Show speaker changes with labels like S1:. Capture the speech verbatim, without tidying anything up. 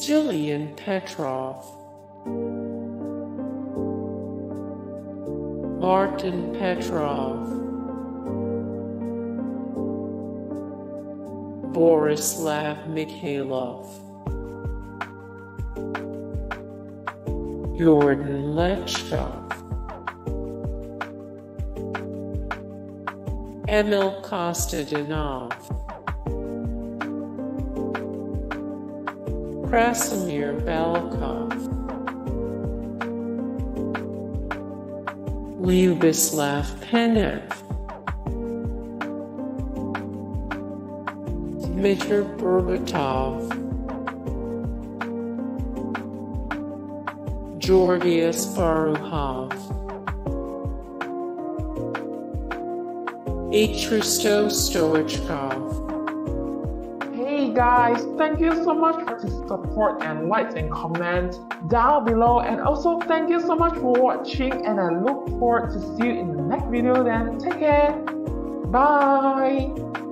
S1: Stiliyan Petrov, Yordan Petrov, Borislav Mikhailov, Yordan Letchkov, Emil Kostadinov, Krasimir Balakov, Lyuboslav Penev, Dimitar Berbatov, Georgi Asparuhov, Hristo Stoichkov.
S2: Hey guys, thank you so much for the support and likes and comments down below, and also thank you so much for watching, and I look forward to see you in the next video. Then take care, bye.